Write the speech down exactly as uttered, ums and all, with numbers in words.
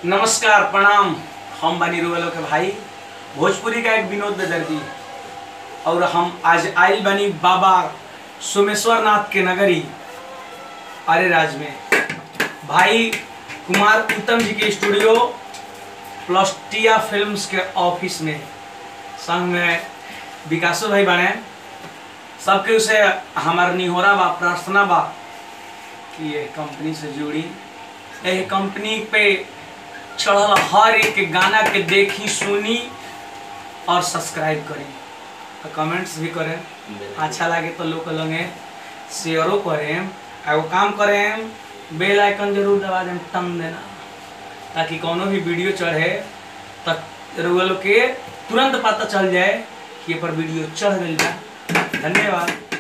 नमस्कार प्रणाम। हम बनी रुवेलो के भाई भोजपुरी का एक विनोद बेदर्दी और हम आज आइल बनी बाबा सोमेश्वर नाथ के नगरी अरे राज में भाई कुमार उत्तम जी के स्टूडियो प्लस्टिया फिल्म्स के ऑफिस में संग में विकासो भाई बने। सबके उसे हमार निहोरा बा प्रार्थना बा कि ये कंपनी से जुड़ी, ये कंपनी पे चढ़ल हर एक गाना के देखी सुनी और सब्सक्राइब करें और कमेंट्स भी करें। अच्छा लगे तो लोग लगे शेयरो करें। एगो काम करें, बेल आइकन जरूर दबा दें, टन देना, ताकि कोनो भी वीडियो चढ़े तक लोग के तुरंत पता चल जाए कि ये पर वीडियो चढ़ गई। धन्यवाद।